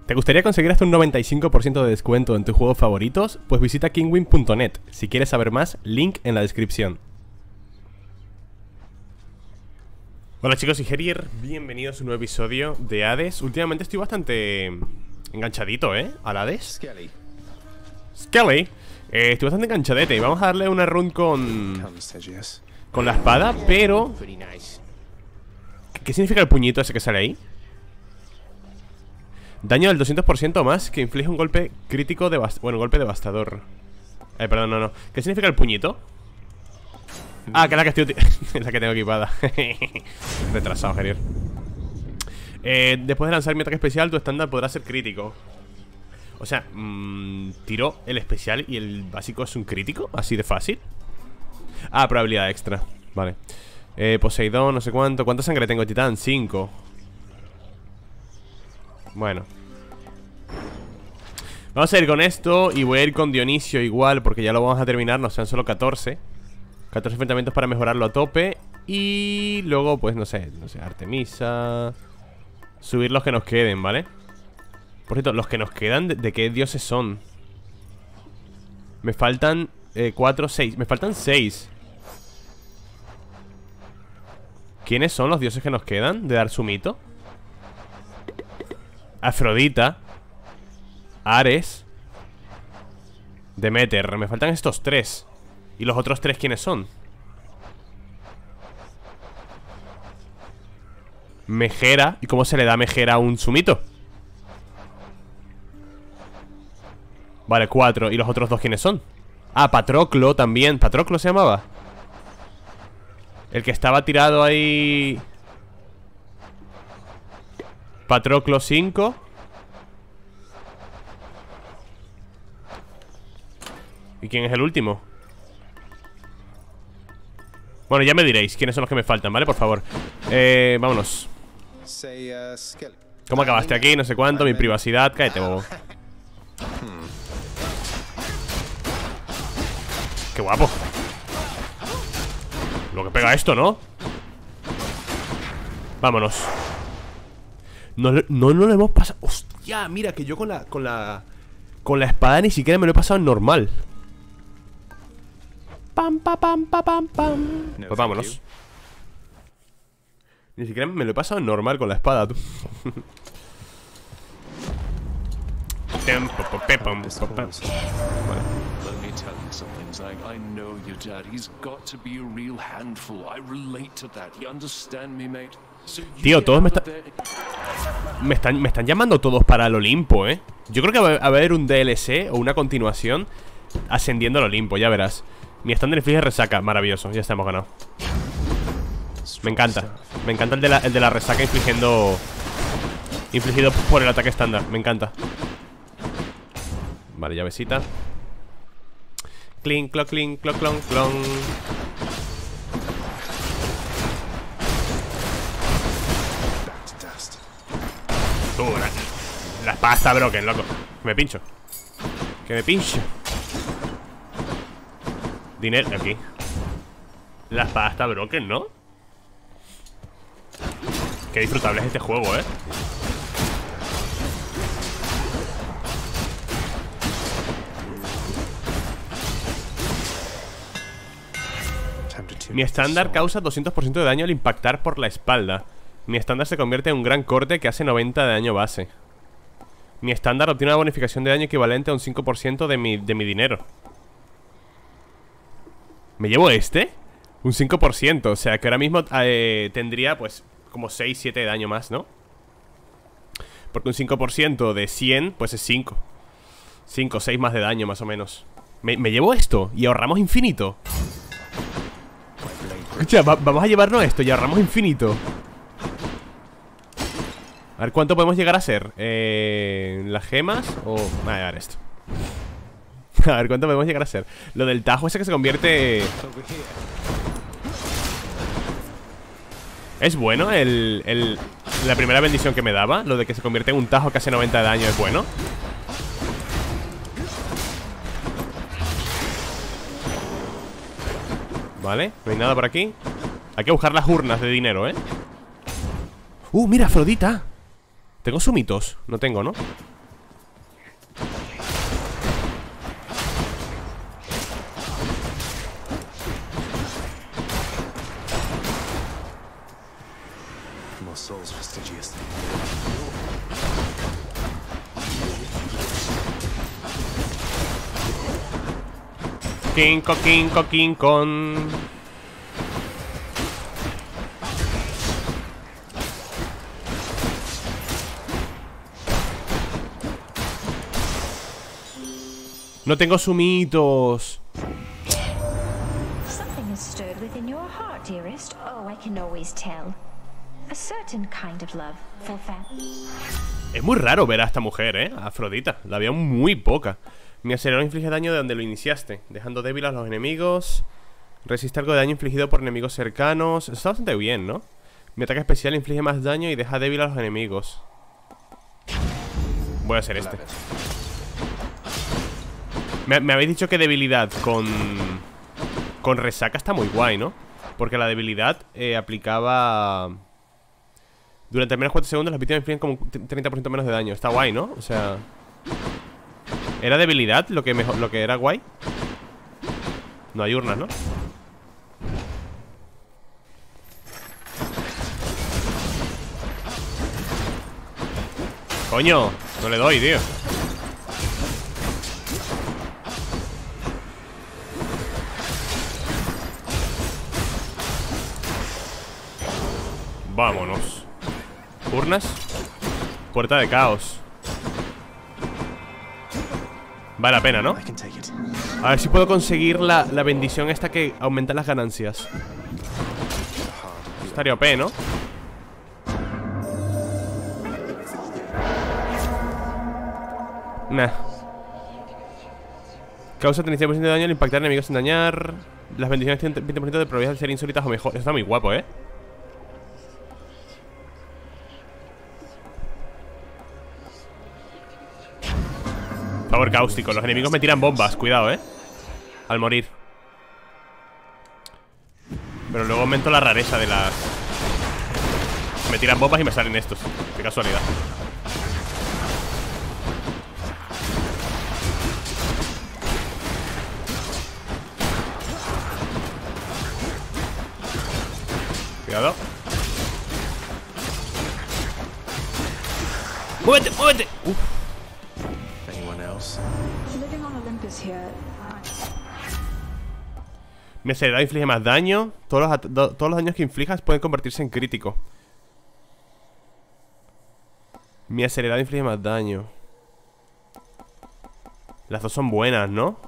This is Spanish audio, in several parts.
¿Te gustaría conseguir hasta un 95% de descuento en tus juegos favoritos? Pues visita kingwin.net. Si quieres saber más, link en la descripción. Hola chicos, y Herier, bienvenidos a un nuevo episodio de Hades. Últimamente estoy bastante enganchadito, al Hades. Skelly. Estoy bastante enganchadete y vamos a darle una run con la espada, pero... ¿Qué significa el puñito ese que sale ahí? Daño del 200% más que inflige un golpe crítico un golpe devastador. Perdón, no. ¿Qué significa el puñito? Ah, que es la que estoy es la que tengo equipada. Retrasado, Gerier. Después de lanzar mi ataque especial, tu estándar podrá ser crítico. O sea, tiro el especial y el básico es un crítico. Así de fácil. Ah, probabilidad extra. Vale. Poseidón, no sé cuánto. ¿Cuánta sangre tengo, Titán? 5. Bueno. Vamos a ir con esto y voy a ir con Dionisio igual, porque ya lo vamos a terminar, no sean solo 14 enfrentamientos para mejorarlo a tope. Y luego, pues, no sé, Artemisa. Subir los que nos queden, ¿vale? Por cierto, los que nos quedan, ¿de qué dioses son? Me faltan 4, 6. Me faltan 6. ¿Quiénes son los dioses que nos quedan de dar su mito? Afrodita, Ares, Demeter. Me faltan estos 3. ¿Y los otros 3 quiénes son? Megera. ¿Y cómo se le da a Megera un sumito? Vale, 4. ¿Y los otros 2 quiénes son? Ah, Patroclo también. ¿Patroclo se llamaba? El que estaba tirado ahí. Patroclo 5. ¿Y quién es el último? Bueno, ya me diréis quiénes son los que me faltan, ¿vale? Por favor. Vámonos. ¿Cómo acabaste aquí? No sé cuánto, mi privacidad. Cállate, bobo. Qué guapo. Lo que pega esto, ¿no? Vámonos. No lo hemos pasado. Hostia, mira que yo con la espada ni siquiera me lo he pasado en normal. Pam, pam, pam, pam, pam. Pues vámonos. Ni siquiera me lo he pasado en normal con la espada, tú. Vale. Tío, todos me están llamando todos para el Olimpo, Yo creo que va a haber un DLC o una continuación ascendiendo al Olimpo, ya verás. Mi estándar inflige resaca, maravilloso, ya estamos ganado. Me encanta el de la resaca infligido por el ataque estándar, me encanta. Vale, llavecita. Clink, cloc, clink, cloc, clon, clon. La espada está broken, loco. Que me pincho. Que me pincho. Dinero, aquí. La espada está broken, ¿no? Qué disfrutable es este juego, Mi estándar causa 200% de daño al impactar por la espalda. Mi estándar se convierte en un gran corte que hace 90 de daño base. Mi estándar obtiene una bonificación de daño equivalente a un 5% de mi dinero. ¿Me llevo este? Un 5%, o sea que ahora mismo tendría pues como 6, 7 de daño más, ¿no? Porque un 5% de 100 pues es 5. 5, 6 más de daño más o menos. ¿Me llevo esto? Y ahorramos infinito. Escucha, vamos a llevarnos esto y ahorramos infinito. A ver cuánto podemos llegar a ser. ¿Las gemas? O... a ver esto. A ver cuánto podemos llegar a ser. Lo del tajo ese que se convierte... ¿Es bueno la primera bendición que me daba? Lo de que se convierte en un tajo que hace 90 de daño, ¿es bueno? Vale, no hay nada por aquí. Hay que buscar las urnas de dinero, Mira, Afrodita. ¿Tengo sumitos? No tengo, ¿no? King Kong. No tengo sumitos. Something has stirred within your heart, dearest. Oh, I can always tell. A certain kind of love for Es muy raro ver a esta mujer, a Afrodita. La veo muy poca. Mi acelerador inflige daño de donde lo iniciaste, dejando débiles a los enemigos. Resiste algo de daño infligido por enemigos cercanos. Está bastante bien, ¿no? Mi ataque especial inflige más daño y deja débil a los enemigos. Voy a hacer este. Me habéis dicho que debilidad con resaca está muy guay, ¿no? Porque la debilidad aplicaba... Durante al menos 4 segundos las víctimas infligen como 30% menos de daño. Está guay, ¿no? O sea... ¿Era debilidad lo que era guay? No hay urnas, ¿no? Coño, no le doy, tío. Vámonos. Urnas. Puerta de caos. Vale la pena, ¿no? A ver si puedo conseguir la bendición esta que aumenta las ganancias. Estaría OP, ¿no? Nah. Causa 36% de daño al impactar enemigos sin dañar. Las bendiciones tienen 20% de probabilidad de ser insólitas o mejor. Eso está muy guapo, ¿eh? Favor cáustico. Los enemigos me tiran bombas. Cuidado, al morir. Pero luego aumento la rareza de las... Me tiran bombas y me salen estos. Qué casualidad. Cuidado. ¡Muévete, muévete! Uf. Mi acelerador inflige más daño. Todos los daños que inflijas pueden convertirse en crítico. Mi acelerador inflige más daño. Las dos son buenas, ¿no?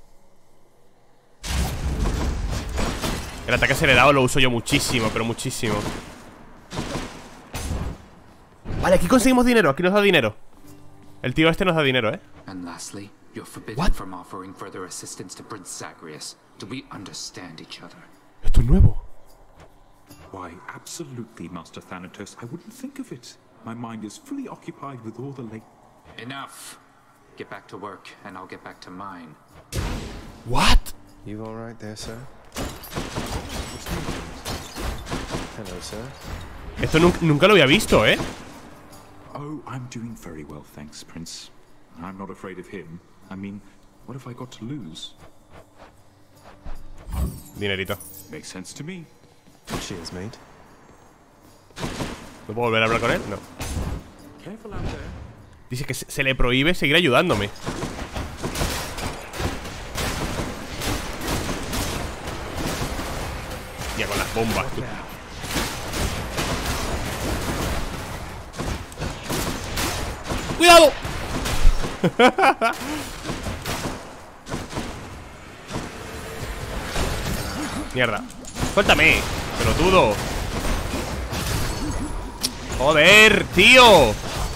El ataque acelerado lo uso yo muchísimo, pero muchísimo. Vale, aquí conseguimos dinero, aquí nos da dinero. El tío este nos da dinero, And lastly, you're forbidden What? from offering further assistance to Prince Zagreus. Do we understand each other? Esto es nuevo. Why, absolutely, Master Thanatos. I wouldn't think of it. My mind is fully occupied with all the late... Enough! Get back to work, and I'll get back to mine. What? You all right there, sir? Hello, sir. Esto nunca lo había visto, Oh, I'm doing very well, thanks, Prince. I'm not afraid of him. I mean, what have I got to lose? Dinerito. Makes sense to me. Cheers, mate. ¿No puedo volver a hablar con él? No. Careful out there. Dice que se le prohíbe seguir ayudándome. Ya con las bombas, tú. ¡Cuidado! Mierda. Suéltame, pelotudo. Joder, tío.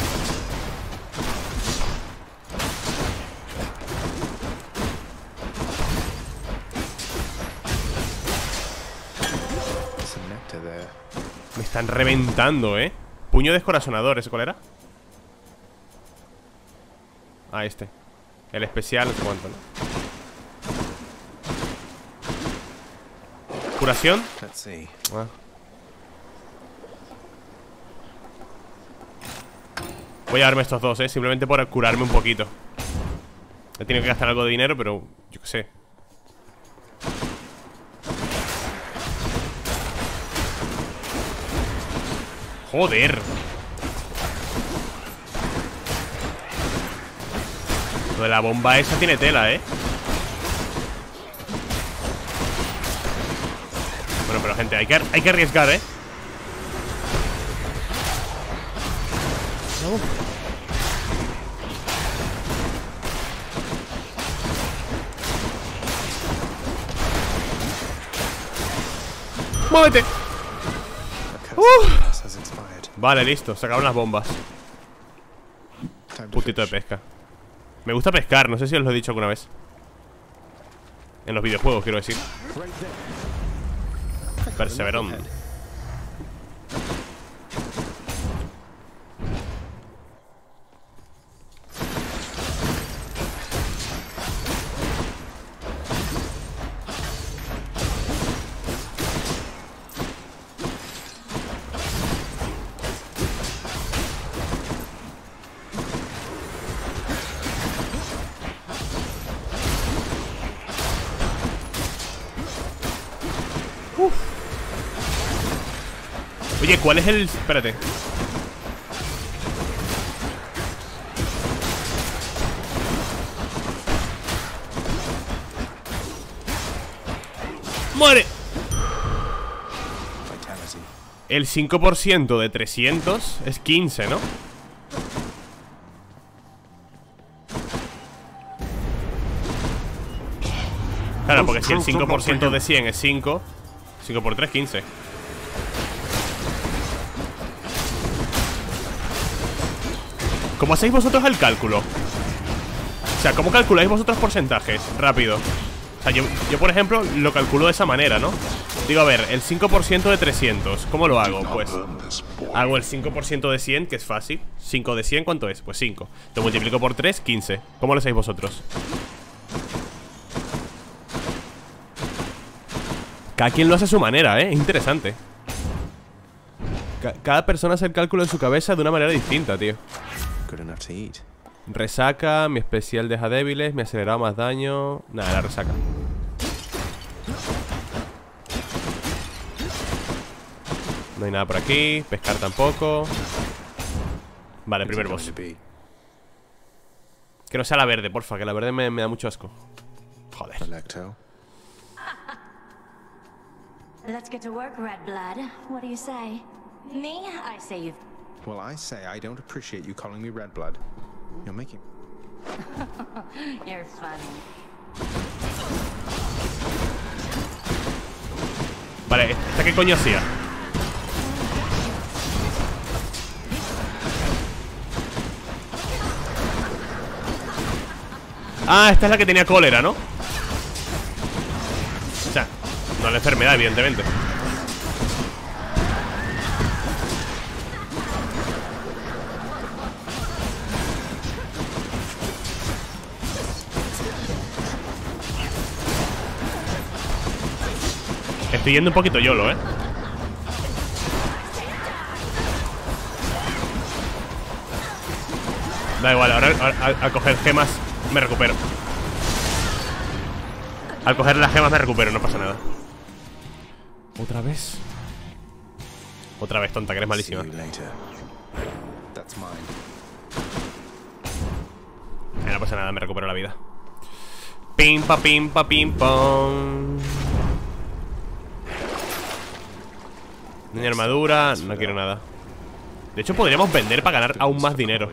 Me están reventando, Puño descorazonador, ¿ese cuál era? Ah, este. El especial, no sé cuánto, ¿no? ¿Curación? Ah. Voy a darme estos dos, simplemente por curarme un poquito. He tenido que gastar algo de dinero, pero yo qué sé. Joder. Lo de la bomba esa tiene tela, ¿eh? Bueno, pero gente, hay que arriesgar, ¿eh? Vamos. ¡Muévete! Vale, listo, se acabaron las bombas. Puntito de pesca. Me gusta pescar, no sé si os lo he dicho alguna vez. En los videojuegos, quiero decir. Perseverón. Oye, ¿cuál es el...? Espérate. ¡Muere! El 5% de 300 es 15, ¿no? Claro, porque si el 5% de 100 es 5, 5 por 3, 15. ¿Cómo hacéis vosotros el cálculo? O sea, ¿cómo calculáis vosotros porcentajes? Rápido. O sea, yo por ejemplo, lo calculo de esa manera, ¿no? Digo, a ver, el 5% de 300, ¿cómo lo hago? Pues hago el 5% de 100, que es fácil. 5 de 100, ¿cuánto es? Pues 5. Lo multiplico por 3, 15. ¿Cómo lo hacéis vosotros? Cada quien lo hace a su manera, ¿eh? Es interesante. Cada persona hace el cálculo en su cabeza de una manera distinta, tío. Resaca, mi especial deja débiles, mi acelerado más daño. Nada, la resaca. No hay nada por aquí, pescar tampoco. Vale, primer boss. Que no sea la verde, porfa, que la verde me da mucho asco. Joder. Let's get to work, Red Blood. What do you say? Me? I say you've... Well, I say I don't appreciate you calling me Red Blood. You're making... You're funny. Vale, ¿esta qué coño hacía? Ah, esta es la que tenía cólera, ¿no? O sea, no la enfermedad, evidentemente. Estoy yendo un poquito YOLO, ¿eh? Da igual, ahora al coger gemas me recupero. Al coger las gemas me recupero, no pasa nada. ¿Otra vez? Otra vez, tonta, que eres malísima. No pasa nada, me recupero la vida. Pim pa pim pa pim pam. Ni armadura, no quiero nada. De hecho podríamos vender para ganar aún más dinero.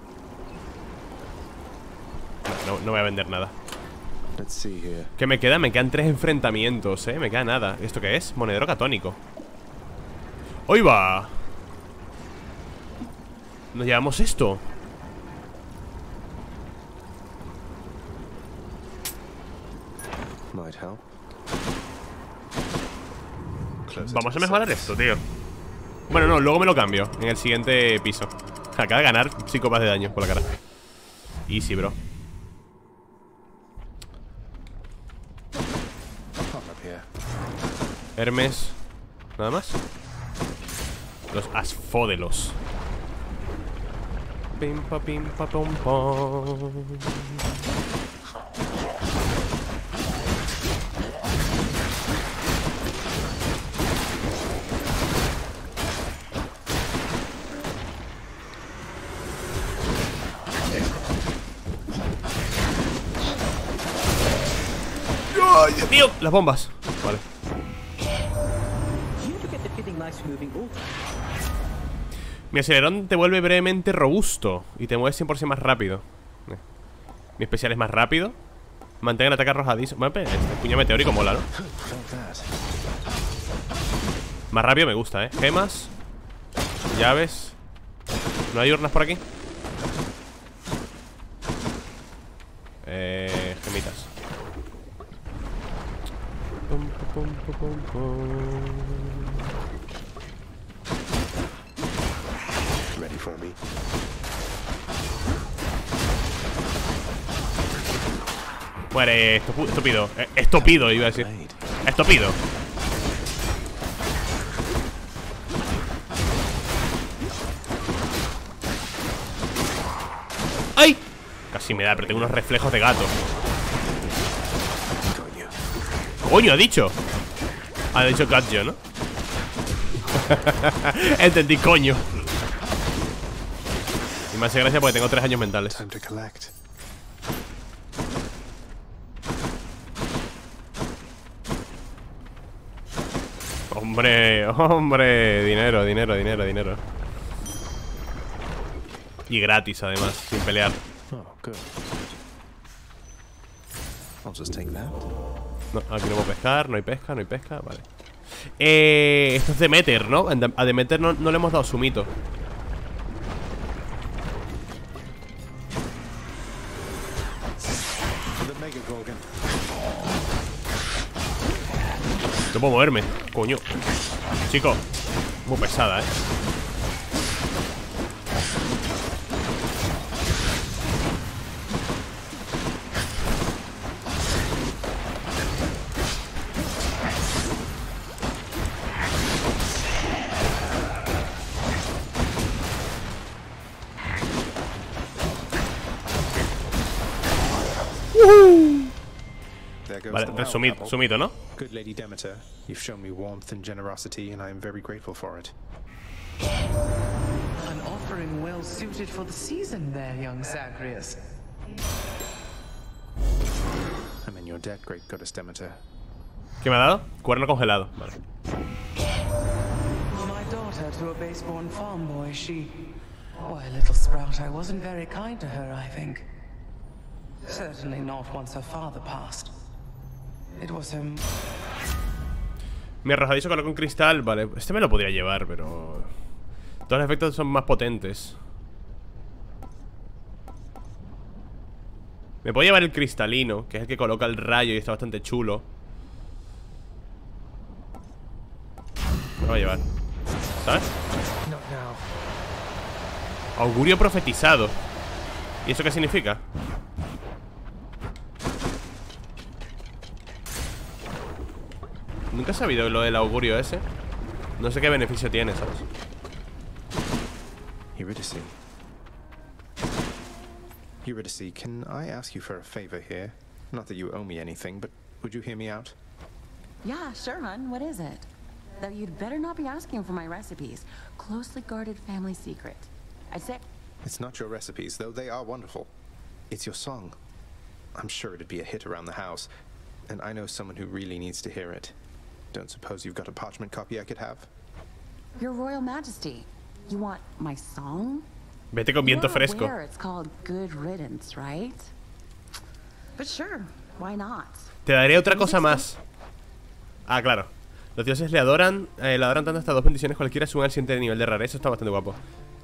No voy a vender nada. ¿Qué me queda? Me quedan 3 enfrentamientos, me queda nada. ¿Esto qué es? Monedero catónico. ¡Hoy va! Nos llevamos esto. Vamos a mejorar esto, tío. Bueno, no, luego me lo cambio en el siguiente piso. Acaba de ganar 5 más de daño por la cara. Easy, bro. Hermes. ¿Nada más? Los asfódelos. Pim pa pim pa pom pom. ¡Ay, Dios mío! Las bombas. Vale. Mi acelerón te vuelve brevemente robusto y te mueves 100% más rápido. Mi especial es más rápido. Mantén el ataque arrojadizo. Bueno, este puño meteórico mola, ¿no? Más rápido me gusta, ¿eh? Gemas. Llaves. ¿No hay urnas por aquí? Gemitas. Ready for me? Muere, estúpido. Estúpido, iba a decir. Estúpido. ¡Ay! Casi me da, pero tengo unos reflejos de gato. ¡Coño, ha dicho! Ha dicho Gacho, ¿no? Entendí, coño. Y me hace gracia porque tengo 3 años mentales. Time to collect. Hombre, hombre. Dinero, dinero, dinero, dinero. Y gratis, además, sin pelear. Oh, good. I'll just take that. No, aquí no puedo pescar, no hay pesca, no hay pesca, vale. Esto es Demeter, ¿no? A Demeter no le hemos dado su mito. The Mega Gorgon. No puedo moverme, coño. Chico, muy pesada, ¿eh? There goes Vale, the wow sumito, apple. sumito, ¿no? Good Lady Demeter, you've shown me warmth and generosity, and I am very grateful for it. An offering well suited for the season there, young Zagreus. I'm in your debt, great goddess Demeter. ¿Qué me ha dado? Cuerno congelado, vale. My daughter to a base-born farm boy, she... Why, little sprout, I wasn't very kind to her, I think. Certainly not once her father passed. It was her... Mi arrojadizo coloca un cristal, vale. Este me lo podría llevar, pero... Todos los efectos son más potentes. Me puedo llevar el cristalino, que es el que coloca el rayo y está bastante chulo. Me lo voy a llevar, ¿sabes? Augurio profetizado. ¿Y eso qué significa? Nunca he sabido lo del augurio ese. No sé qué beneficio tiene, ¿sabes? Eurydice. Eurydice, can I ask you for a favor here? Not that you owe me anything, but would you hear me out? Yeah, sure, hon. What is it? Though you'd better not be asking for my recipes. Closely guarded family secret. I'd say... It's not your recipes, though they are wonderful. It's your song. I'm sure it'd be a hit around the house, and I know someone who really needs to hear it. Don't suppose you've got a parchment copy I could have? Your Royal Majesty, you want my song? Vete con viento You're fresco. aware it's called Good Riddance, right? But sure, why not? Te daré otra cosa más. Ah, claro. Los dioses le adoran tanto hasta 2 bendiciones cualquiera suben al siguiente nivel de rareza. Eso está bastante guapo.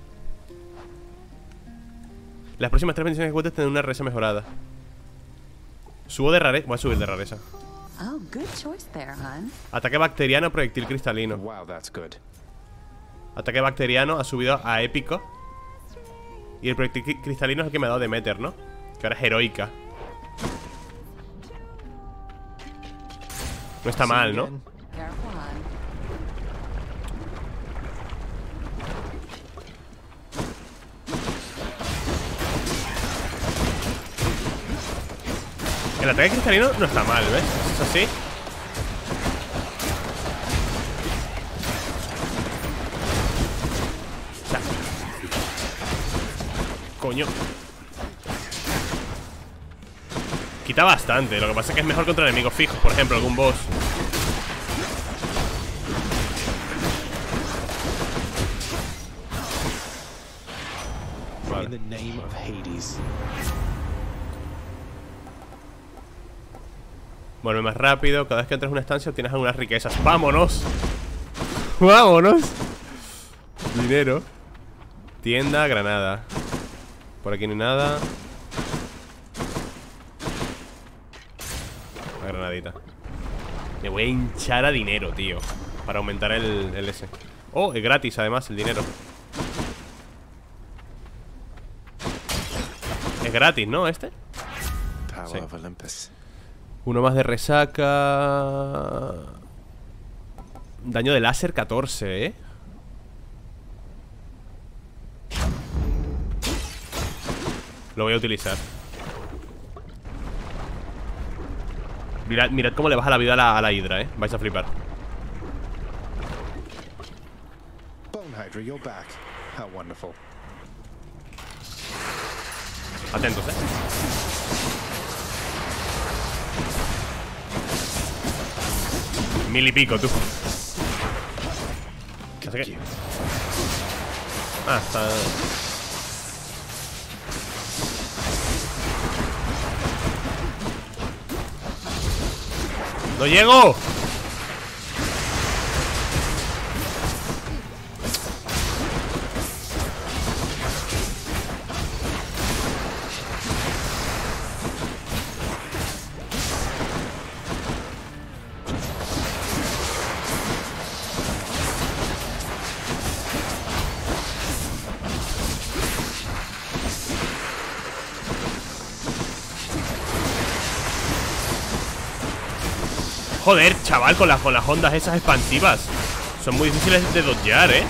Las próximas 3 bendiciones que cuentes tendrán una rareza mejorada. Subo de rareza. Voy a subir de rareza. Oh, good choice there, hon. Ataque bacteriano, proyectil cristalino. Wow, that's good. Ataque bacteriano ha subido a épico. Y el proyectil cristalino es el que me ha dado Demeter, ¿no? Que ahora es heroica. No está mal, ¿no? Careful, hon. El ataque cristalino no está mal, ¿ves? Es así. Coño. Quita bastante. Lo que pasa es que es mejor contra enemigos fijos. Por ejemplo, algún boss. Vale. Vuelve más rápido. Cada vez que entras en una estancia obtienes algunas riquezas. ¡Vámonos! ¡Vámonos! Dinero. Tienda, granada. Por aquí no hay nada. La granadita. Me voy a hinchar a dinero, tío, para aumentar el S. Oh, es gratis además el dinero. Es gratis, ¿no? Este. Sí. Uno más de resaca. Daño de láser 14, ¿eh? Lo voy a utilizar. Mirad cómo le baja la vida a la hidra, ¿eh? Vais a flipar. Bone Hydra, you're back. How wonderful. Atentos, ¿eh? Mil y pico, tú. Así que... Ah, está... ¡No llego! Joder, chaval, con las ondas esas expansivas. Son muy difíciles de dodgear, ¿eh?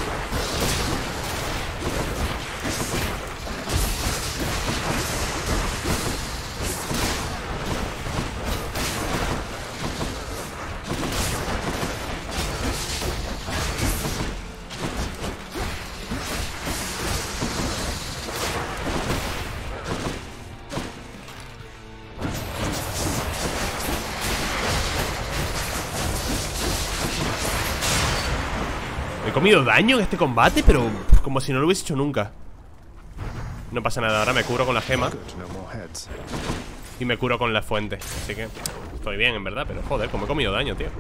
He comido daño en este combate, pero como si no lo hubiese hecho nunca. No pasa nada, ahora me curo con la gema y me curo con la fuente. Así que estoy bien, en verdad. Pero joder, como he comido daño, tío.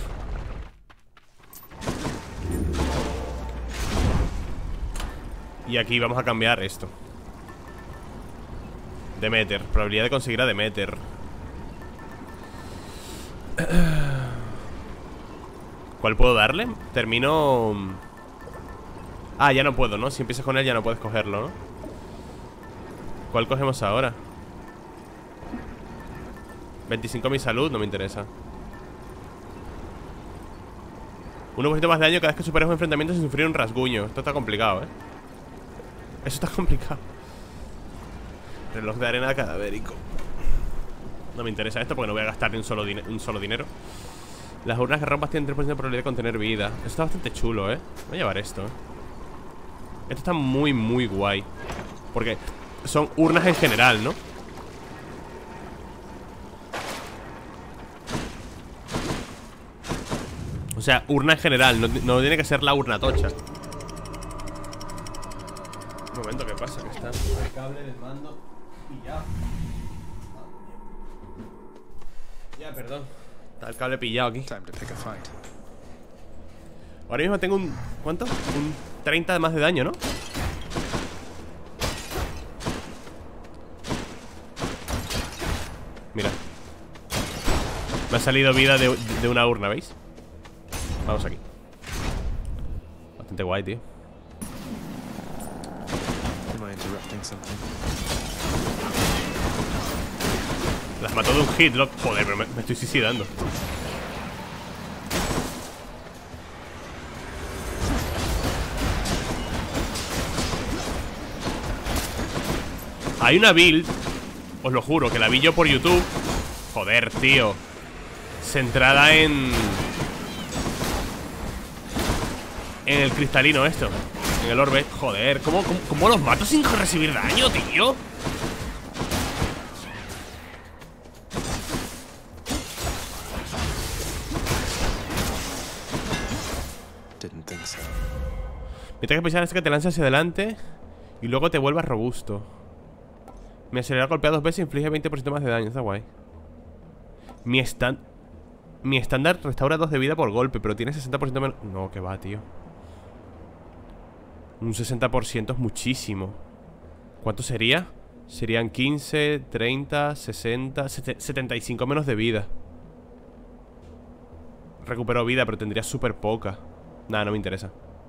Y aquí vamos a cambiar esto. Demeter, probabilidad de conseguir a Demeter. ¿Cuál puedo darle? Termino... Ah, ya no puedo, ¿no? Si empiezas con él ya no puedes cogerlo, ¿no? ¿Cuál cogemos ahora? 25 mi salud, no me interesa. 1% más de daño cada vez que superes un enfrentamiento sin sufrir un rasguño. Esto está complicado, ¿eh? Eso está complicado. Reloj de arena cadavérico. No me interesa esto porque no voy a gastar ni un solo dinero. Las urnas que rompas tienen 3% de probabilidad de contener vida. Esto está bastante chulo, ¿eh? Voy a llevar esto, ¿eh? Esto está muy, muy guay. Porque son urnas en general, ¿no? O sea, urna en general, no tiene que ser la urna tocha. Un momento, ¿qué pasa? Que está el cable del mando pillado. Ya, perdón. Está el cable pillado aquí. Ahora mismo tengo un... ¿Cuánto? Un 30 de más de daño, ¿no? Mira. Me ha salido vida de una urna, ¿veis? Vamos aquí. Bastante guay, tío. Las mató de un hit, loco. Joder, pero me estoy suicidando. Hay una build, os lo juro, que la vi yo por YouTube. Joder, tío. Centrada en el cristalino esto. En el orbe. Joder, ¿cómo los mato sin recibir daño, tío? Mi ataque especial es que te lanza hacia adelante y luego te vuelvas robusto. Me acelera golpea 2 veces y inflige 20% más de daño. Está guay. Mi estándar restaura 2 de vida por golpe, pero tiene 60% menos. No, que va, tío. Un 60% es muchísimo. ¿Cuánto sería? Serían 15, 30, 60, 75 menos de vida. Recupero vida, pero tendría súper poca. Nada, no me interesa.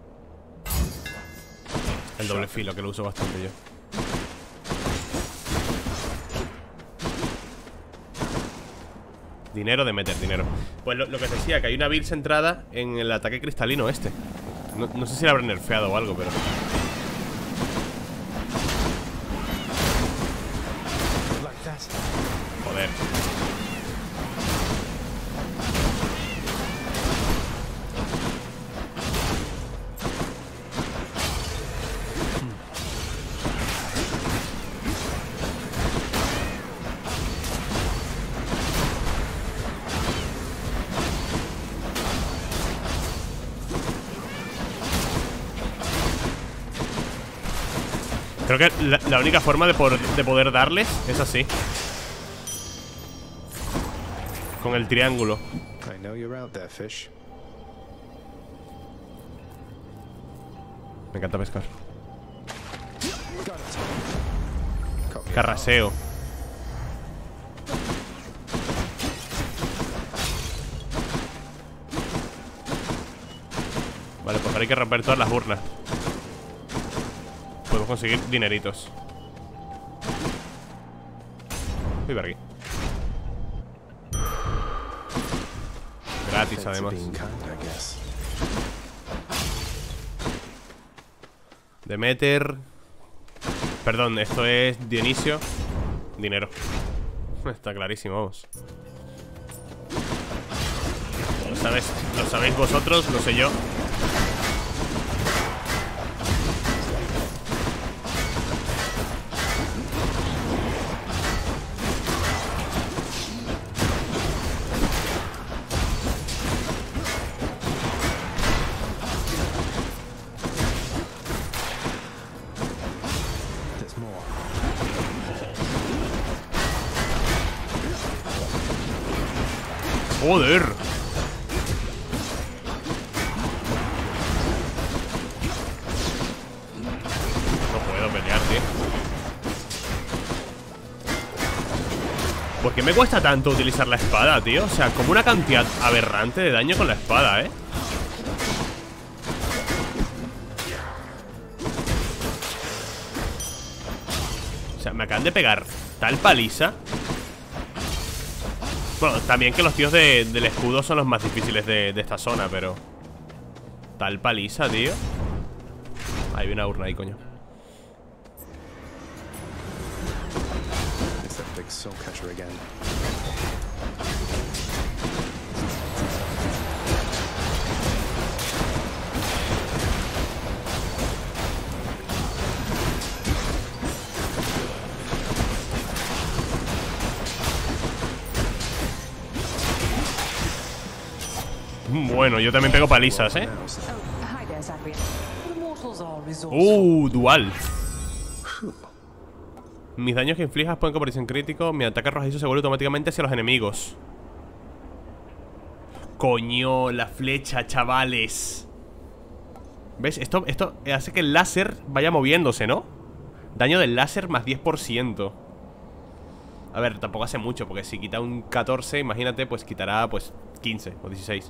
El doble filo, que lo uso bastante yo. Dinero de meter, dinero. Pues lo que decía, que hay una build centrada en el ataque cristalino este. No sé si lo habrán nerfeado o algo, pero... Joder. Creo que la única forma de poder darles es así. Con el triángulo. I know you're out there, fish. Me encanta pescar. Carraseo. Vale, pues ahora hay que romper todas las urnas. Podemos conseguir dineritos. Voy por aquí. Gratis, además. Demeter. Perdón, esto es Dionisio. Dinero. Está clarísimo, vamos. Lo sabéis vosotros, lo sé yo. Joder. No puedo pelear, tío. ¿Por qué me cuesta tanto utilizar la espada, tío? O sea, como una cantidad aberrante de daño con la espada, ¿eh? O sea, me acaban de pegar tal paliza. Bueno, también que los tíos del escudo son los más difíciles de esta zona, pero... Tal paliza, tío. Hay una urna ahí, coño. Bueno, yo también pego palizas, ¿eh? Dual. Mis daños que inflijas pueden convertirse en crítico. Mi ataque arrojadizo se vuelve automáticamente hacia los enemigos. Coño, la flecha, chavales. ¿Ves? Esto hace que el láser vaya moviéndose, ¿no? Daño del láser más 10%. A ver, tampoco hace mucho, porque si quita un 14, imagínate, pues quitará pues 15 o 16.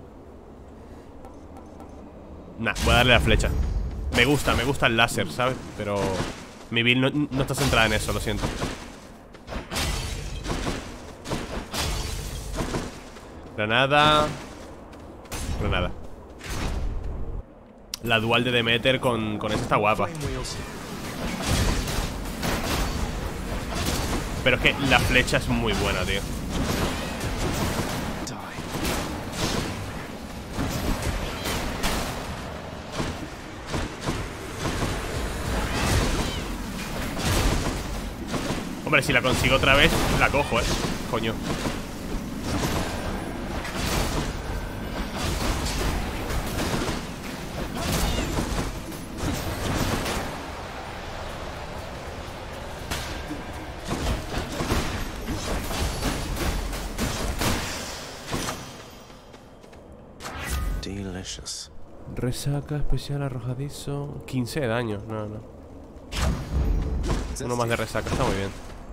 Nah, voy a darle la flecha. Me gusta el láser, ¿sabes? Pero mi build no está centrada en eso, lo siento. Granada. Granada. La dual de Demeter con esa está guapa. Pero es que la flecha es muy buena, tío. Hombre, si la consigo otra vez, la cojo, coño. Delicious. Resaca especial arrojadizo. 15 de daño. No, no. Uno más de resaca. Está muy bien.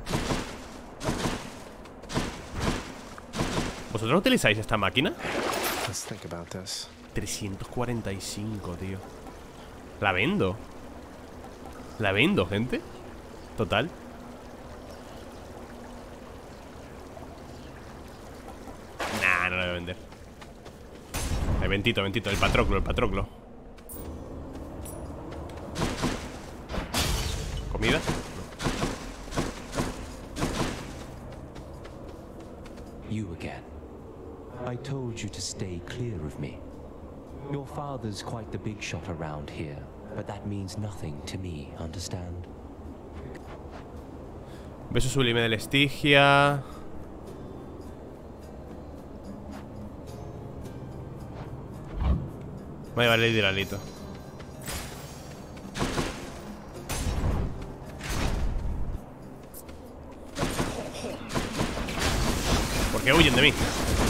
¿Vosotros utilizáis esta máquina? Let's think about this. 345, tío. La vendo. La vendo, gente. Total. Nah, no la voy a vender. Ventito, el Patroclo, el Patroclo. ¿Comida? You again. I told you to stay clear of me. Your father's quite the big shot around here, but that means nothing to me, understand? Beso sublime del Estigia. Voy a llevarle el hidralito. ¿Por qué huyen de mí?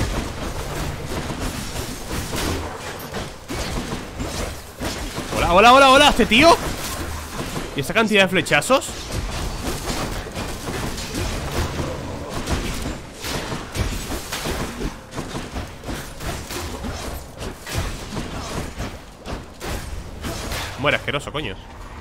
Hola, hola, hola, hola, este tío. ¿Y esa cantidad de flechazos? Muere asqueroso, coño.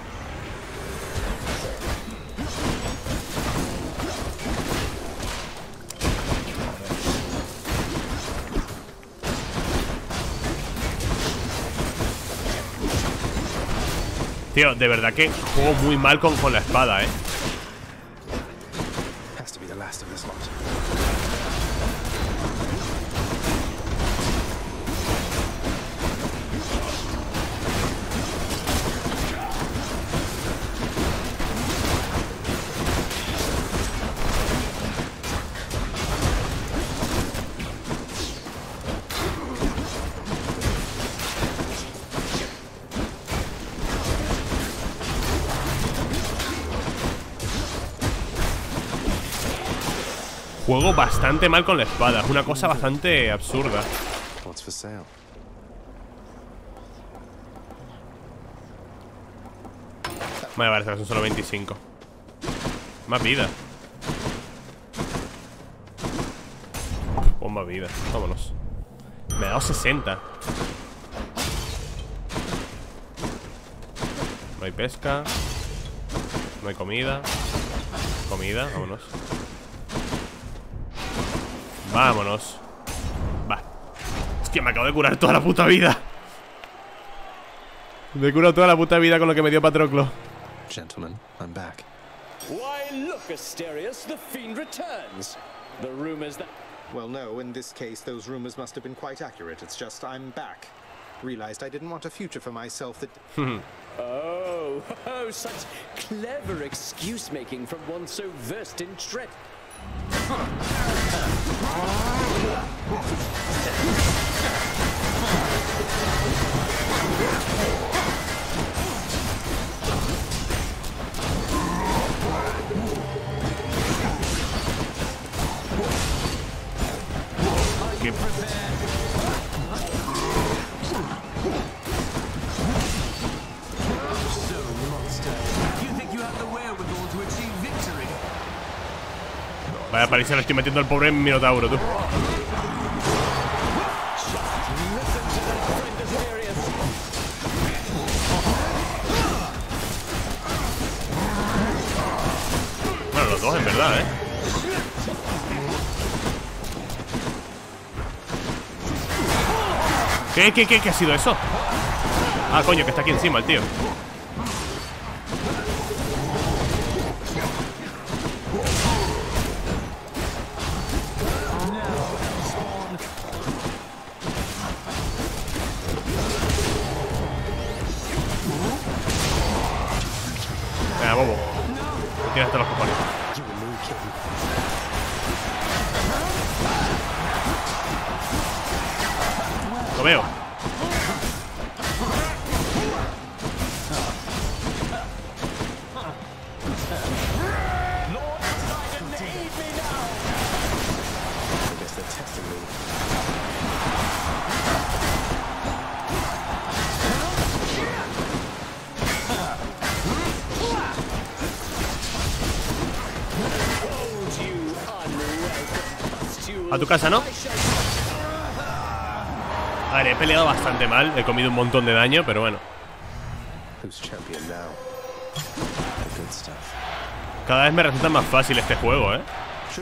Tío, de verdad que juego muy mal con la espada, Has to be the last of this lot. Juego bastante mal con la espada. Es una cosa bastante absurda. What's for sale? Vale, son solo 25. Más vida. Bomba vida. Vámonos. Me ha dado 60. No hay pesca. No hay comida. Comida, vámonos. Vámonos. Va. Hostia, me acabo de curar toda la puta vida. Me he curado toda la puta vida con lo que me dio Patroclo. Gentlemen, I'm back. Why, look, Asterius, the fiend returns. The rumors that... Well, no, in this case, those rumors must have been quite accurate. It's just I'm back. Realized I didn't want a future for myself that... Oh, such clever excuse-making from one so versed in trick. ¿Qué? Vaya paliza, le estoy metiendo al pobre Minotauro, tú. Bueno, los dos en verdad, ¿Qué ha sido eso? Ah, coño, que está aquí encima el tío. Venga, bobo. Me tienes hasta los cojones. Lo veo. A tu casa, ¿no? A ver, he peleado bastante mal. He comido un montón de daño, pero bueno. Cada vez me resulta más fácil este juego, ¿eh?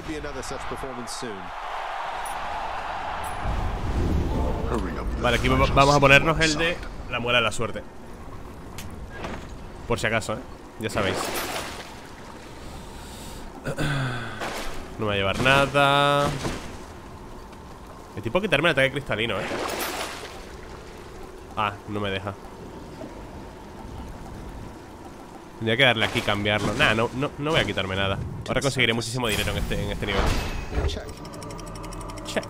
Vale, aquí vamos a ponernos el de la muela de la suerte. Por si acaso, ¿eh? Ya sabéis. No me va a llevar nada. El tipo quitarme el ataque cristalino, ¿eh? Ah, no me deja. Tendría que darle aquí, cambiarlo. Nah, no voy a quitarme nada. Ahora conseguiré muchísimo dinero en este nivel. Check.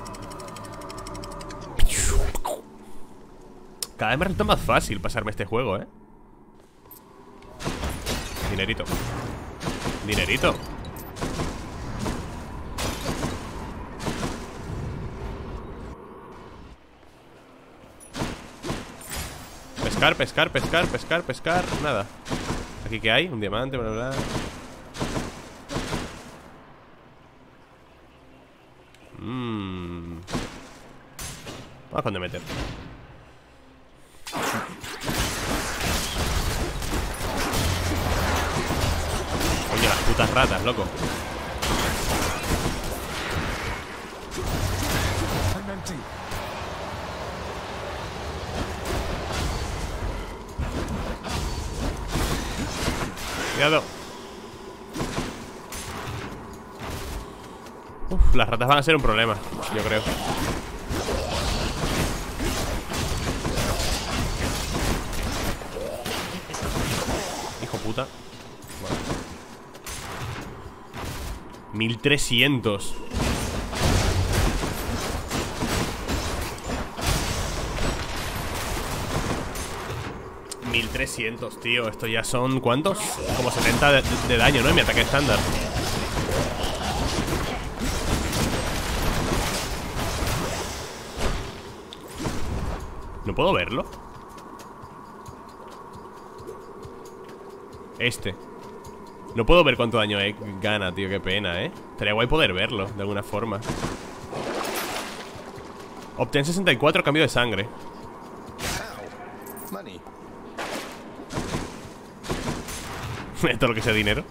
Cada vez me resulta más fácil pasarme este juego, ¿eh? Dinerito. Dinerito. Pescar. Nada. ¿Aquí qué hay? Un diamante, bla, bla. Vamos con Demeter. Oye, las putas ratas, loco. Cuidado. Uf, las ratas van a ser un problema, yo creo. Hijo puta. Vale. 1300. $1300, tío. Esto ya son... ¿cuántos? Como 70 de daño, ¿no? En mi ataque estándar. ¿No puedo verlo? No puedo ver cuánto daño gana, tío. Qué pena, ¿eh? Estaría guay poder verlo, de alguna forma. Obtén 64 a cambio de sangre. Todo lo que sea dinero.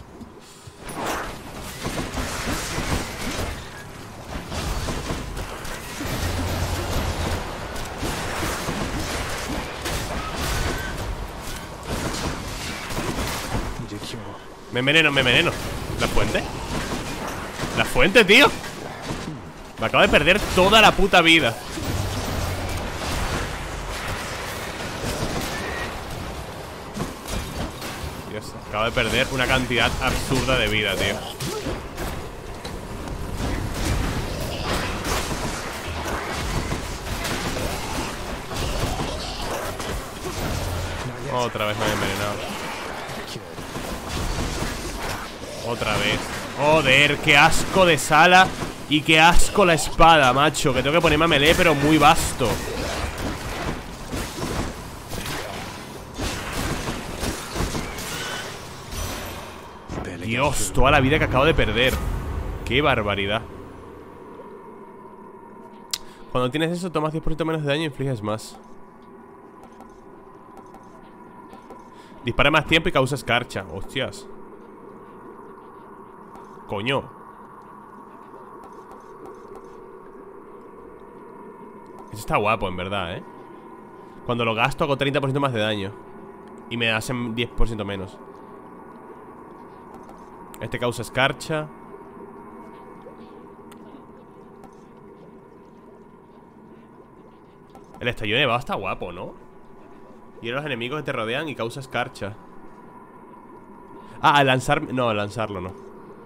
Me enveneno. ¿La fuente? ¿La fuente, tío? Me acabo de perder toda la puta vida. Dios, acabo de perder una cantidad absurda de vida, tío. Otra vez me he envenenado. Otra vez. Joder, qué asco de sala. Y qué asco la espada, macho. Que tengo que ponerme a melee, pero muy vasto. Dios, toda la vida que acabo de perder. Qué barbaridad. Cuando tienes eso, tomas 10% menos de daño y infliges más. Dispara más tiempo y causa escarcha. Hostias. Coño. Eso está guapo, en verdad, ¿eh? Cuando lo gasto hago 30% más de daño. Y me hacen 10% menos. Este causa escarcha. El estallido nevado está guapo, ¿no? Y a los enemigos que te rodean y causa escarcha. Ah, al lanzar... No, al lanzarlo no.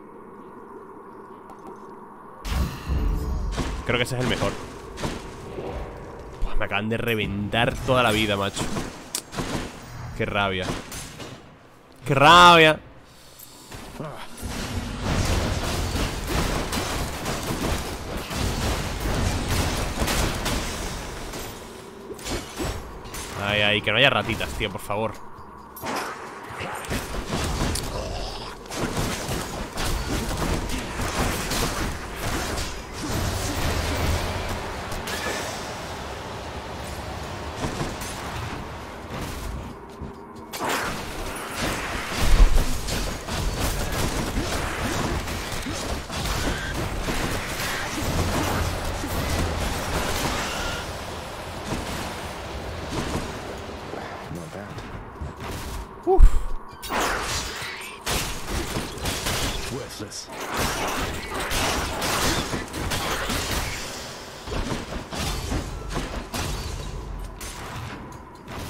Creo que ese es el mejor. Pues me acaban de reventar toda la vida, macho. Qué rabia. ¡Qué rabia! Ay, ay, que no haya ratitas, tío, por favor.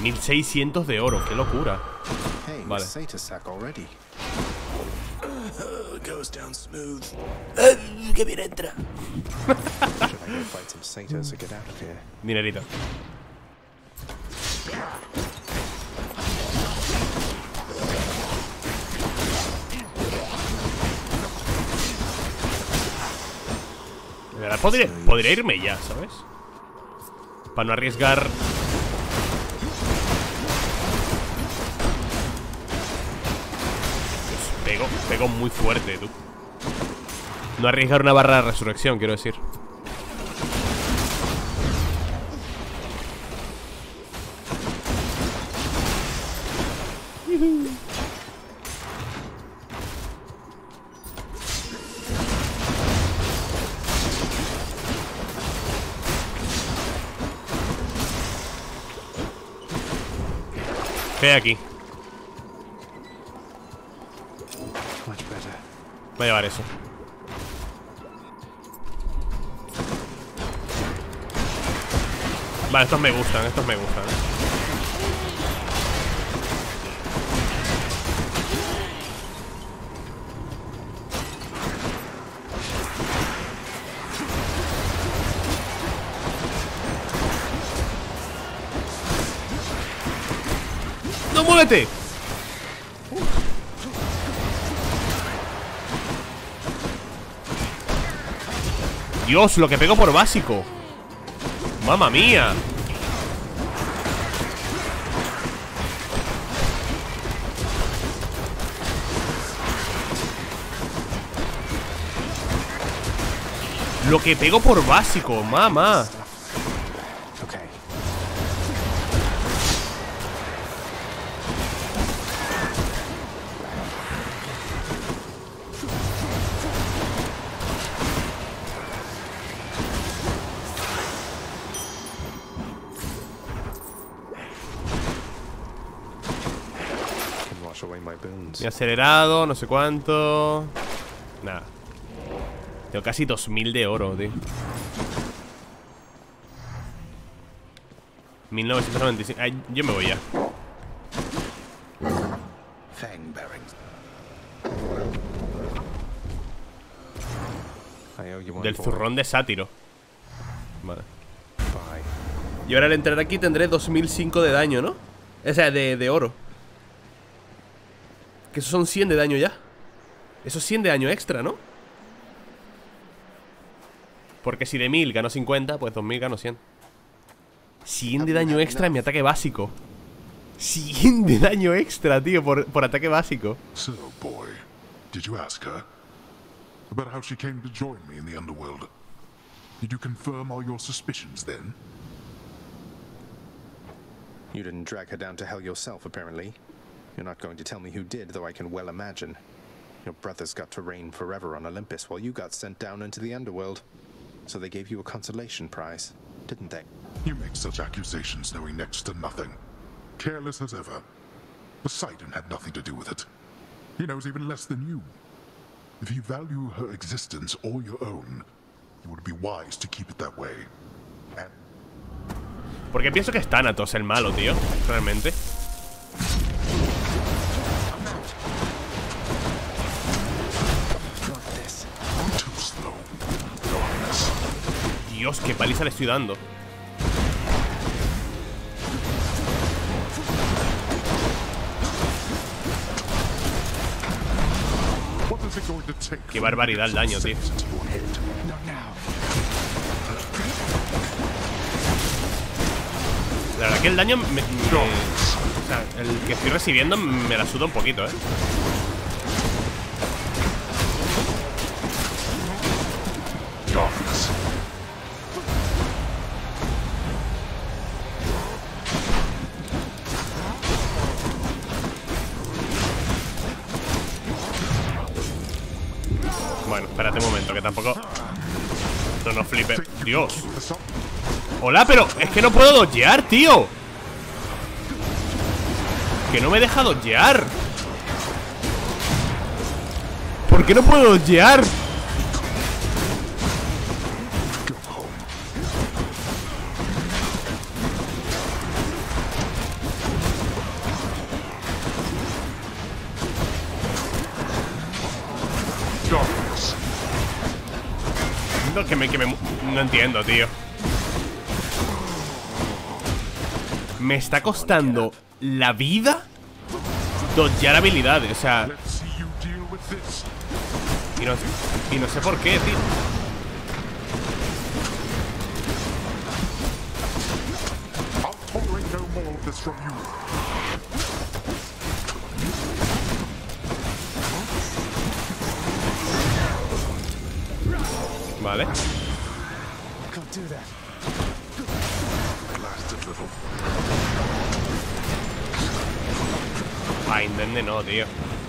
1600 de oro, qué locura. Hey, Vale. Satyr sack already. Goes down smooth. Que bien entra. Should I go fight some satyrs or get out of here? Dinerito. De verdad, podría irme ya, ¿sabes? Para no arriesgar. Pues pego muy fuerte, tú. No arriesgar una barra de resurrección, quiero decir. ¿Qué hay aquí? Much better. Voy a llevar eso. Vale, estos me gustan, estos me gustan. ¡No, muévete! Dios, lo que pego por básico. ¡Mamma mía! Lo que pego por básico, mamá. Okay. Can wash away my boons. Y acelerado, no sé cuánto. Nada. Tengo casi 2000 de oro, tío. 1995. Ay, yo me voy ya. Fang bearings. I owe you one, Del boy. zurrón de sátiro. Vale. Bye. Y ahora al entrar aquí tendré 2005 de daño, ¿no? O sea, de oro. Que esos son 100 de daño ya. Eso es 100 de daño extra, ¿no? Porque si de 1000 gano 50, pues 2000 gano 100. 100 de daño extra en mi ataque básico. 100 de daño extra, tío, por ataque básico. So, boy, did you ask her about how she came to join me in the underworld? Did you confirm all your suspicions then? You didn't drag her down to hell yourself, apparently. You're not going to tell me who did, though I can well imagine. Your brothers got to reign forever on Olympus while you got sent down into the underworld. So they gave you a consolation prize, didn't they? You make such accusations knowing next to nothing. Careless as ever. Poseidon had nothing to do with it. He knows even less than you. If you value her existence or your own, it would be wise to keep it that way. And Porque pienso que es Thanatos el malo, tío. Realmente. too slow. Dios, qué paliza le estoy dando. What is it going to take? Qué barbaridad el daño, tío. La verdad que el daño o sea, el que estoy recibiendo me la suda un poquito, Bueno, espérate un momento, que tampoco... No flipe. Dios. Hola, pero es que no puedo dodgear, tío. Que no me deja dodgear. ¿Por qué no puedo dodgear? momento que no entiendo, tío. Me está costando la vida dodgear habilidades, o sea. Y no sé por qué, tío. Vale. Intente no, tío.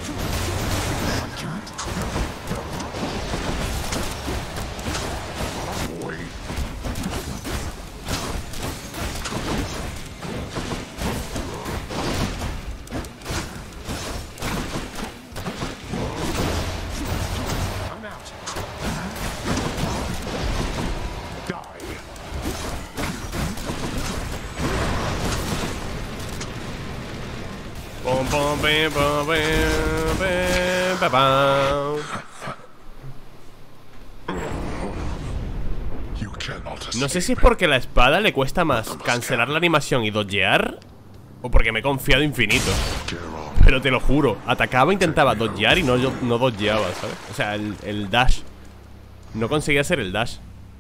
No sé si es porque la espada le cuesta más cancelar la animación y dodgear, o porque me he confiado infinito. Pero te lo juro, atacaba, intentaba dodgear y no dodgeaba, ¿sabes? O sea, el dash. No conseguía hacer el dash.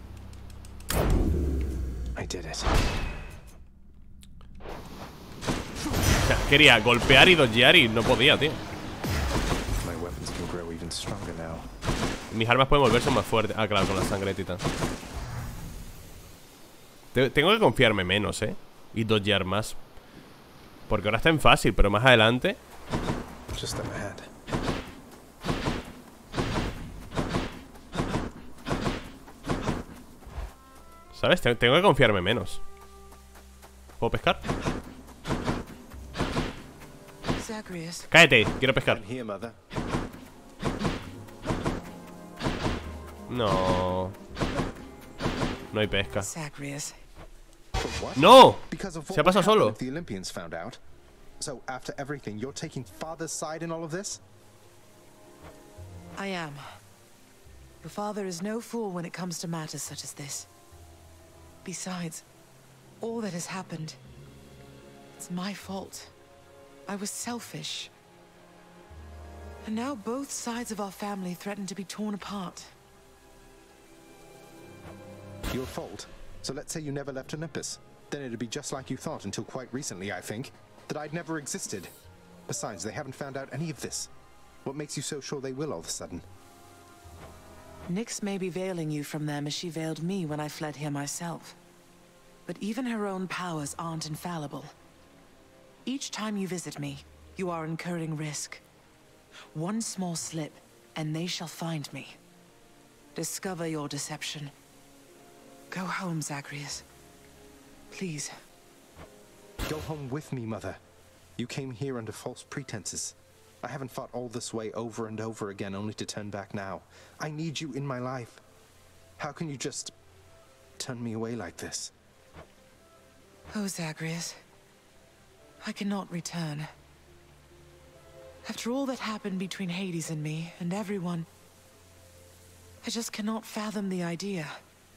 O sea, quería golpear y dodgear y no podía, tío. Mis armas pueden volverse más fuertes. Ah, claro, con la sangre de titán. Tengo que confiarme menos, y dodgear más. Porque ahora está en fácil, pero más adelante. ¿Sabes? Tengo que confiarme menos. ¿Puedo pescar? Cállate, quiero pescar. No. No hay pesca. ¡No! Se ha pasado solo. So after everything, you're taking father's side in all of this? I am. Your father is no fool when it comes to matters such as this. Besides, all that has happened, it's my fault. I was selfish. And now both sides of our family threaten to be torn apart. Your fault? So let's say you never left Olympus. Then it'd be just like you thought until quite recently, I think. That I'd never existed. Besides, they haven't found out any of this. What makes you so sure they will all of a sudden? Nyx may be veiling you from them as she veiled me when I fled here myself. But even her own powers aren't infallible. Each time you visit me, you are incurring risk. One small slip, and they shall find me. Discover your deception. Go home, Zagreus. Please. Go home with me, Mother. You came here under false pretenses. I haven't fought all this way over and over again only to turn back now. I need you in my life. How can you just turn me away like this? Oh, Zagreus. I cannot return. After all that happened between Hades and me, and everyone, I just cannot fathom the idea.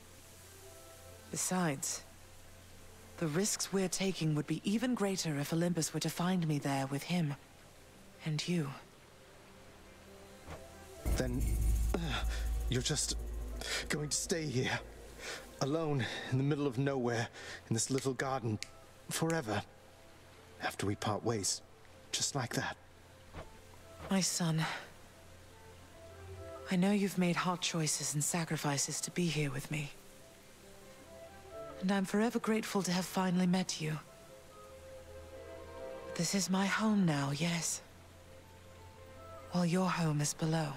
Besides, the risks we're taking would be even greater if Olympus were to find me there with him. And you. Then, you're just going to stay here, alone in the middle of nowhere, in this little garden, forever. After we part ways, just like that. My son, I know you've made hard choices and sacrifices to be here with me. And I'm forever grateful to have finally met you. This is my home now, yes. While your home is below.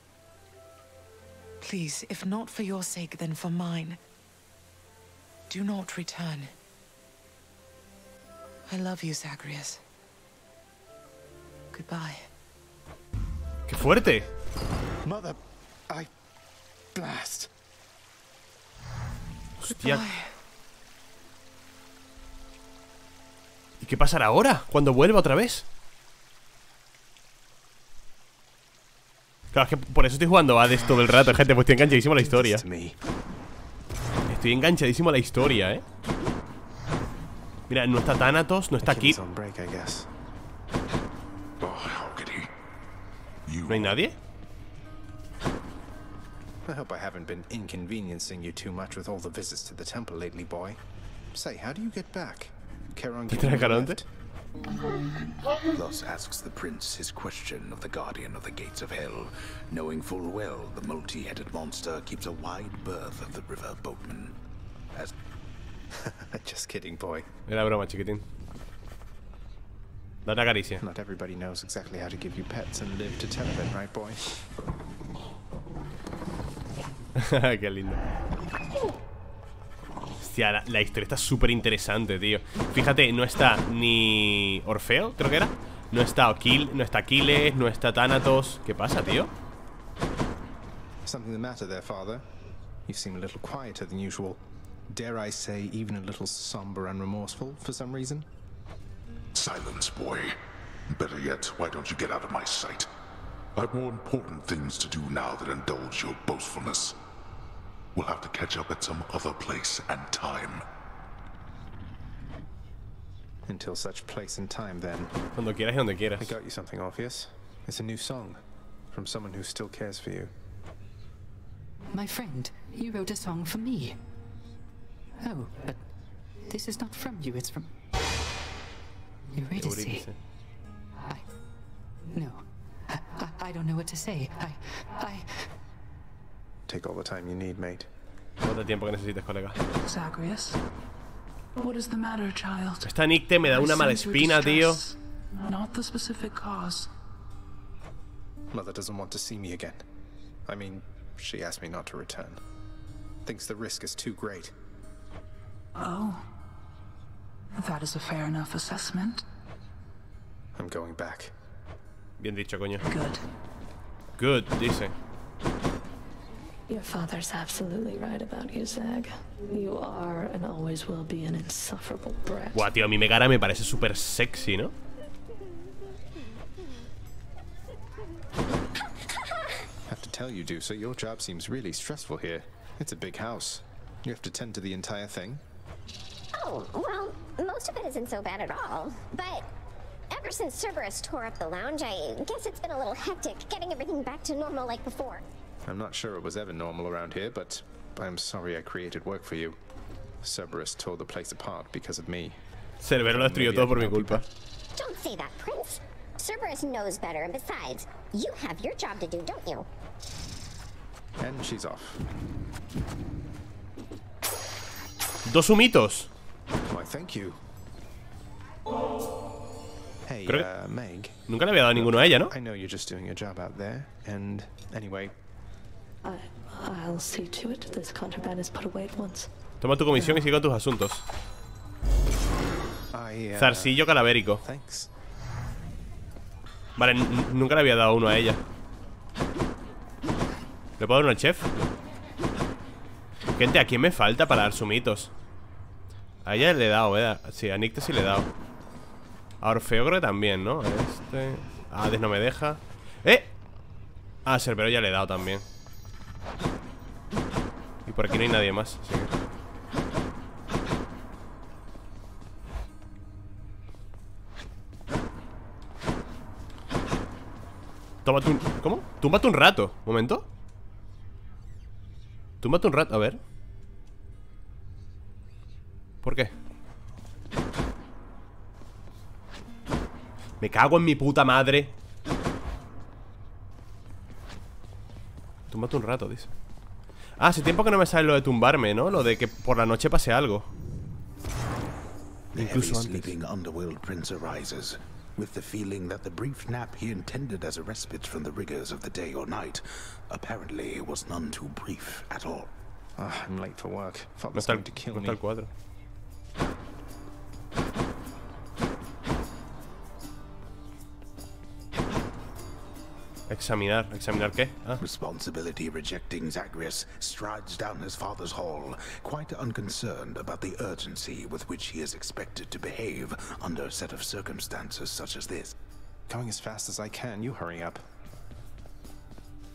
Please, if not for your sake, then for mine, do not return. I love you, Zagreus. Goodbye. ¡Qué fuerte! Mother, I blast. Hostia. ¿Y qué pasará ahora? Cuando vuelva otra vez. Claro, es que por eso estoy jugando a Hades todo el rato, gente. Pues estoy enganchadísimo a la historia. Estoy enganchadísimo a la historia, Mira, no está Thanatos, no está Kid. ¿No hay nadie? I hope I haven't been inconveniencing you too much with all the visits to the temple lately, boy. Say, how do you get back? Charon left? Thus asks the prince his question of the guardian of the gates of hell, knowing full well the multi-headed monster keeps a wide berth of the river boatman. As just kidding, boy. Era broma, chiquitín. Da una caricia. Not everybody knows exactly how to give you pets and live to tell of it, right, boy? Qué lindo. Hostia, la historia está súper interesante, tío. Fíjate, no está ni Orfeo, creo que era. No está Aquiles, no está Thanatos. ¿Qué pasa, tío? Something the matter there, father? You seem a little quieter than usual. Dare I say, even a little somber and remorseful for some reason? Silence, boy. Better yet, why don't you get out of my sight? I've more important things to do now than indulge your boastfulness. We'll have to catch up at some other place and time. Until such place and time, then. Cuando quieras y donde quieras. I got you something, Orpheus. It's a new song from someone who still cares for you. My friend, you wrote a song for me. Oh, but this is not from you, it's from Eurydice. I don't know what to say. I take all the time you need, mate. Todo el tiempo que necesites, colega. Zagreus, what is the matter, child? Esta Nicte me da una mala espina, tío. Not the specific cause. Mother doesn't want to see me again. I mean, she asked me not to return. Thinks the risk is too great. Oh. That is a fair enough assessment. I'm going back. Bien dicho, coño. Good. Good, dice. Your father's absolutely right about you, Zag. You are and always will be an insufferable brat. Buah, tío, a mí Megara me parece súper sexy, ¿no? Have to tell you, Dusa, your job seems really stressful here. It's a big house. You have to tend to the entire thing. Oh, well, most of it isn't so bad at all. But ever since Cerberus tore up the lounge, I guess it's been a little hectic getting everything back to normal like before. I'm not sure it was ever normal around here, but I'm sorry I created work for you. Cerberus tore the place apart because of me. Cerbero lo destruyó todo por mi culpa. Don't say that, Prince. Cerberus knows better, and besides, you have your job to do, don't you? And she's off. Dos humitos. Why, thank you. Hey, Meg. Nunca le había dado ninguno a ella, ¿no? I know you're just doing your job out there, and anyway. I'll see to it this contraband is put away at once. Toma tu comisión y sigue con tus asuntos. Zarcillo calavérico. Thanks. Vale, nunca le había dado uno a ella. ¿Le puedo dar uno al chef? Gente, ¿a quién me falta para dar sumitos? A ella le he dado, sí, a Nicte sí le he dado. A Orfeo creo que también, ¿no? A Hades no me deja. A Cerbero ya le he dado también. Y por aquí no hay nadie más, así que... Tómate un... ¿Cómo? Túmbate un rato. ¿Un momento? Túmbate un rato, a ver. ¿Por qué? Me cago en mi puta madre. Túmbate un rato, dice. Ah, hace tiempo que no me sale lo de tumbarme, ¿no? Lo de que por la noche pase algo. Incluso sleeping underworld prince arises, with the feeling that the brief nap he intended as a respite from the rigors of the day or night apparently was none too brief at all. I'm late for work. No está el cuadro. Examinar. ¿Examinar qué? Responsibility rejecting Zagreus strides down his father's hall, quite unconcerned about the urgency with which he is expected to behave under a set of circumstances such as this. Going as fast as I can, you hurry up.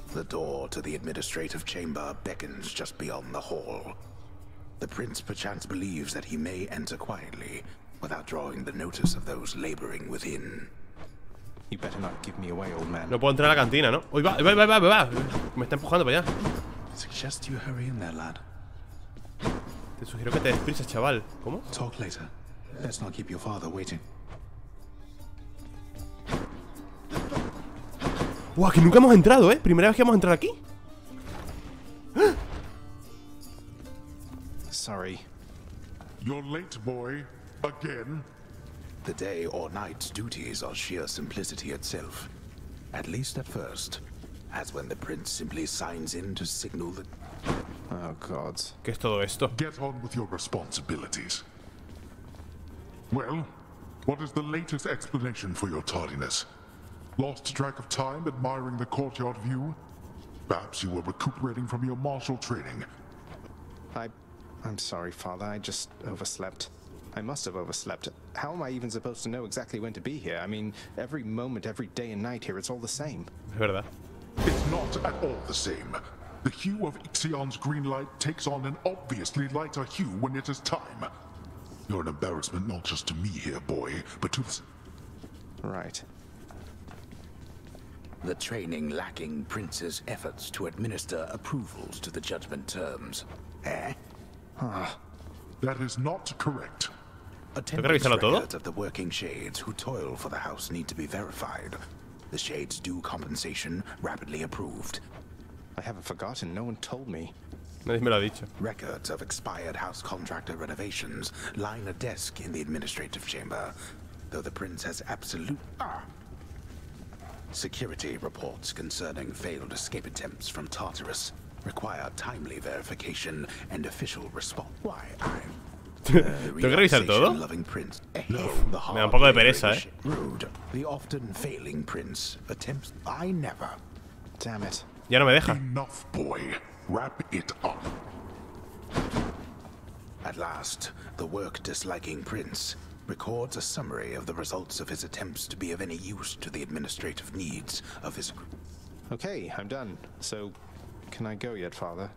The door to the administrative chamber beckons just beyond the hall. The prince perchance believes that he may enter quietly, without drawing the notice of those laboring within. You better not give me away, old man. No puedo entrar a la cantina, ¿no? Uy, va. Me está empujando para allá. Suggest you hurry in there, lad. Te sugiero que te des prisa, chaval. ¿Cómo? Talk later. Let's not keep your father waiting. Guau, que nunca hemos entrado, ¿eh? Primera vez que hemos entrado aquí. Sorry. You're late, boy. Again. The day or night's duties are sheer simplicity itself. At least at first. As when the prince simply signs in to signal that... Oh, gods. ¿Qué es todo esto? Get on with your responsibilities. Well, what is the latest explanation for your tardiness? Lost track of time admiring the courtyard view? Perhaps you were recuperating from your martial training. I'm sorry, Father. I just overslept. I must have overslept. How am I even supposed to know exactly when to be here? I mean, every moment, every day and night here, it's all the same. Es verdad. It's not at all the same. The hue of Ixion's green light takes on an obviously lighter hue when it is time. You're an embarrassment not just to me here, boy, but to the... Right. The training lacking prince's efforts to administer approvals to the judgment terms. Eh? That is not correct. Attendance records of the working shades who toil for the house need to be verified. The shades' due compensation rapidly approved. I haven't forgotten. No one told me. Nadie me lo ha dicho. Records of expired house contractor renovations line a desk in the administrative chamber, though the prince has absolute... Security reports concerning failed escape attempts from Tartarus require timely verification and official response. Why, ¿Tengo que revisar todo? Me da un poco de pereza, ¿eh? Rude, the often failing prince attempts... I never. Damn it. Ya no me deja. Enough, boy. Wrap it up. At last, the work-disliking prince records a summary of the results of his attempts to be of any use to the administrative needs of his... Okay, I'm done. So, can I go yet, Father?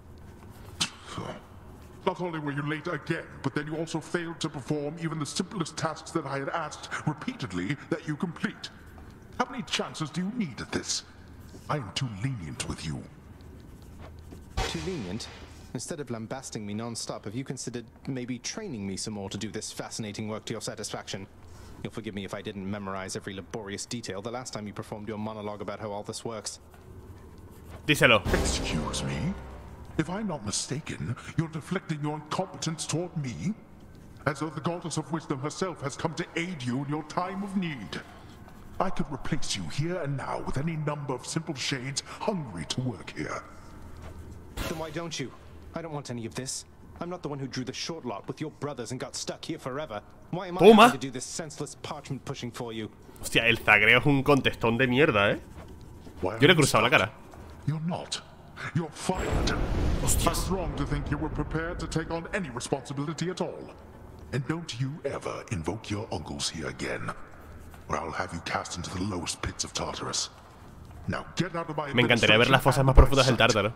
Not only were you late again, but then you also failed to perform even the simplest tasks that I had asked repeatedly that you complete. How many chances do you need at this? I am too lenient with you. Too lenient? Instead of lambasting me non-stop, have you considered maybe training me some more to do this fascinating work to your satisfaction? You'll forgive me if I didn't memorize every laborious detail the last time you performed your monologue about how all this works. Díselo. Excuse me? If I'm not mistaken, you're deflecting your incompetence toward me? As though the goddess of wisdom herself has come to aid you in your time of need. I could replace you here and now with any number of simple shades hungry to work here. Then why don't you? I don't want any of this. I'm not the one who drew the short lot with your brothers and got stuck here forever. Why am I having to do this senseless parchment pushing for you? Hostia, el zagreo es un contestón de mierda, ¿eh? Yo le he cruzado la cara. You're not. You're fired. I was wrong to think you were prepared to take on any responsibility at all. And don't you ever invoke your uncles here again, or I'll have you cast into the lowest pits of Tartarus. Now get out of my... Me encantaría ver las fosas más profundas del Tártaro.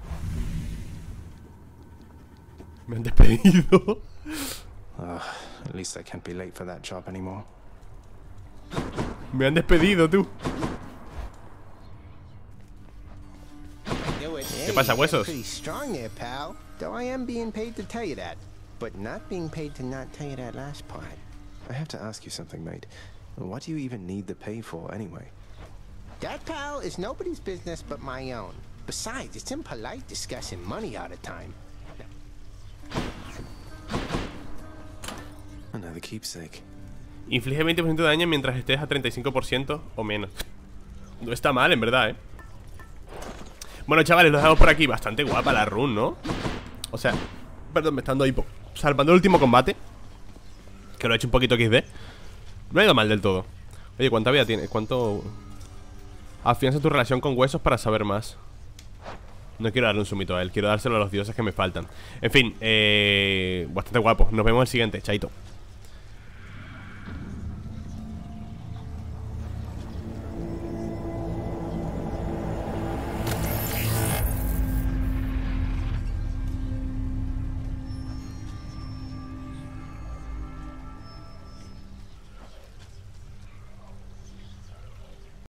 Me han despedido. At least I can't be late for that job anymore. Me han despedido, tú. ¿Qué pasa, huesos? Pretty strong there, pal. Though I am being paid to tell you that, but not being paid to not tell you that last part. I have to ask you something, mate. What do you even need the pay for, anyway? That, pal, is nobody's business but my own. Besides, it's impolite discussing money all the time. Another keepsake. Inflige 20% de daño mientras estés a 35% o menos. No está mal, en verdad, ¿eh? Bueno, chavales, los dejamos por aquí. Bastante guapa la run, ¿no? O sea, perdón, me está dando hipo. Salvando el último combate, que lo he hecho un poquito XD. No ha ido mal del todo. Oye, ¿cuánta vida tiene? ¿Cuánto...? Afianza tu relación con huesos para saber más. No quiero darle un sumito a él, quiero dárselo a los dioses que me faltan. En fin, bastante guapo. Nos vemos en el siguiente, chaito.